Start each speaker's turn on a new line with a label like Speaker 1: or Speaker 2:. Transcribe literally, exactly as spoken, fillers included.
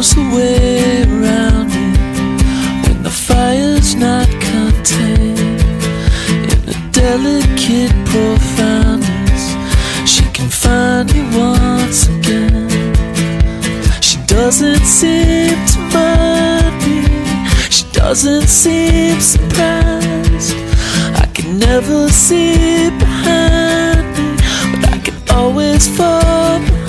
Speaker 1: knows the way around me when the fire's not contained. In a delicate profoundness, she can find me once again. She doesn't seem to mind me, she doesn't seem surprised. I can never see behind me, but I can always fall behind.